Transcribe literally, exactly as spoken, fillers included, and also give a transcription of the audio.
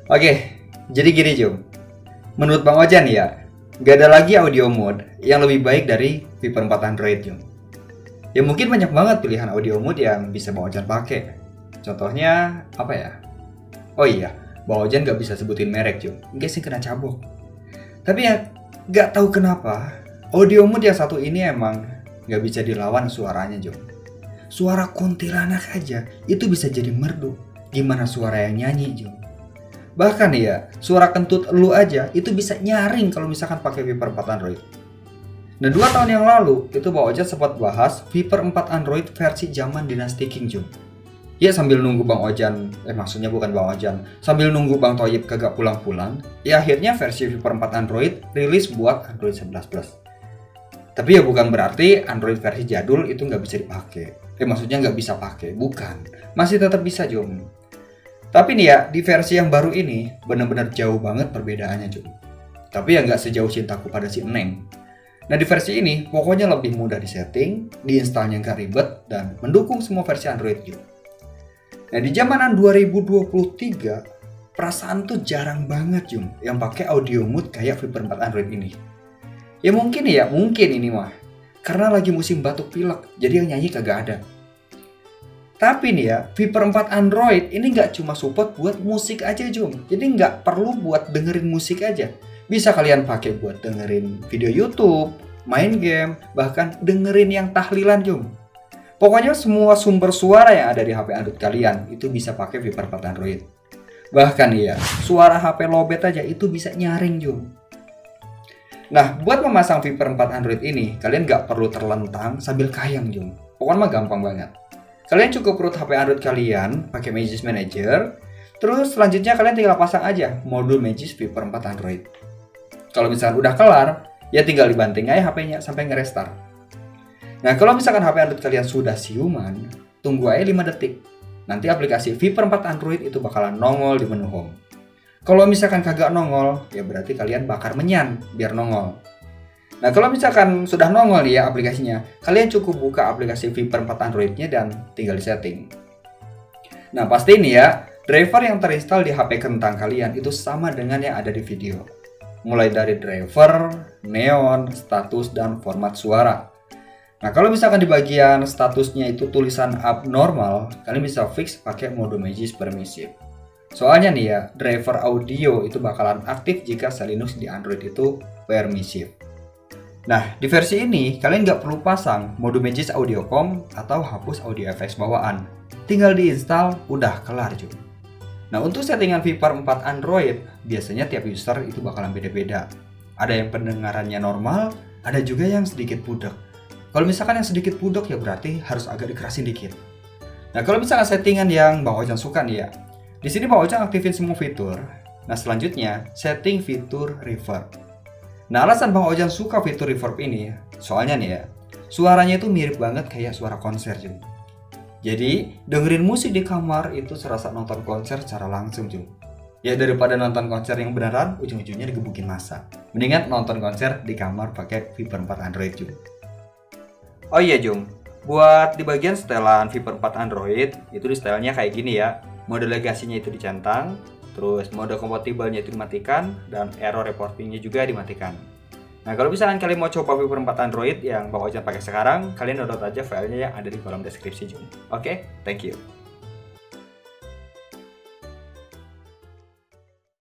Oke, jadi gini Jum. Menurut Bang Ojan ya, gak ada lagi audio mode yang lebih baik dari Viper empat Android Jum. Ya mungkin banyak banget pilihan audio mode yang bisa Bang Ojan pakai. Contohnya apa ya? Oh iya, Bang Ojan gak bisa sebutin merek Jum, enggak sih kena cabok. Tapi ya gak tahu kenapa audio mode yang satu ini emang gak bisa dilawan suaranya Jum. Suara kuntilanak aja itu bisa jadi merdu. Gimana suara yang nyanyi Jum? Bahkan ya, suara kentut lu aja itu bisa nyaring kalau misalkan pakai Viper empat Android. Nah, dua tahun yang lalu itu Bang Ojan sempat bahas Viper empat Android versi zaman Dynasty King Jum. Ya sambil nunggu Bang Ojan, eh maksudnya bukan Bang Ojan, sambil nunggu Bang Thoyib kagak pulang-pulang, ya akhirnya versi Viper empat Android rilis buat Android sebelas plus. Tapi ya bukan berarti Android versi jadul itu nggak bisa dipakai. Eh maksudnya nggak bisa pakai, bukan. Masih tetap bisa Jum. Tapi nih ya, di versi yang baru ini benar-benar jauh banget perbedaannya Jum. Tapi ya nggak sejauh cintaku pada si Eneng. Nah di versi ini pokoknya lebih mudah disetting, diinstalnya nggak ribet, dan mendukung semua versi Android Jum. Nah di zamanan dua ribu dua puluh tiga, perasaan tuh jarang banget Jum yang pakai audio mode kayak Viper empat Android ini. Ya mungkin ya, mungkin ini mah karena lagi musim batuk pilek, jadi yang nyanyi kagak ada. Tapi nih ya, Viper empat Android ini nggak cuma support buat musik aja Jum. Jadi nggak perlu buat dengerin musik aja. Bisa kalian pakai buat dengerin video YouTube, main game, bahkan dengerin yang tahlilan Jum. Pokoknya semua sumber suara yang ada di H P Android kalian itu bisa pakai Viper empat Android. Bahkan ya, suara H P lowbat aja itu bisa nyaring Jum. Nah, buat memasang Viper empat Android ini, kalian nggak perlu terlentang sambil kayang Jum. Pokoknya mah gampang banget. Kalian cukup root H P Android kalian pakai Magis Manager, terus selanjutnya kalian tinggal pasang aja modul Magis Viper empat Android. Kalau misalkan udah kelar, ya tinggal dibanting aja H P-nya sampai nge-restart. Nah, kalau misalkan H P Android kalian sudah siuman, tunggu aja lima detik. Nanti aplikasi Viper empat Android itu bakalan nongol di menu home. Kalau misalkan kagak nongol, ya berarti kalian bakar menyan biar nongol. Nah, kalau misalkan sudah nongol nih ya aplikasinya, kalian cukup buka aplikasi Viper empat Android-nya dan tinggal di setting. Nah, pasti ini ya, driver yang terinstall di H P kentang kalian itu sama dengan yang ada di video. Mulai dari driver, neon, status, dan format suara. Nah, kalau misalkan di bagian statusnya itu tulisan abnormal, kalian bisa fix pakai mode Magis permissive. Soalnya nih ya, driver audio itu bakalan aktif jika Linux di Android itu permissive. Nah, di versi ini kalian nggak perlu pasang mode Magis Audiocom atau hapus audio effects bawaan. Tinggal diinstal, udah kelar cuy. Nah, untuk settingan Viper empat Android, biasanya tiap user itu bakalan beda-beda. Ada yang pendengarannya normal, ada juga yang sedikit budek. Kalau misalkan yang sedikit budek ya berarti harus agak dikerasin dikit. Nah, kalau misalkan settingan yang Bang Ojan suka nih ya, di sini Bang Ojan aktifin semua fitur. Nah, selanjutnya setting fitur reverb. Nah, alasan Bang Ojan suka fitur reverb ini, soalnya nih ya, suaranya itu mirip banget kayak suara konser Jum. Jadi, dengerin musik di kamar itu serasa nonton konser secara langsung Jum. Ya daripada nonton konser yang beneran, ujung-ujungnya digebukin massa. Mendingan nonton konser di kamar pakai Viper empat Android Jum. Oh iya Jum, buat di bagian setelan Viper empat Android, itu di setelnya kayak gini ya. Mode legasinya itu dicentang, terus mode kompatibelnya itu dimatikan, dan error reportingnya juga dimatikan. Nah, kalau misalkan kalian mau coba Viper empat Android yang Bang Ojan pakai sekarang, kalian download aja filenya yang ada di kolom deskripsi Jum. Oke, thank you.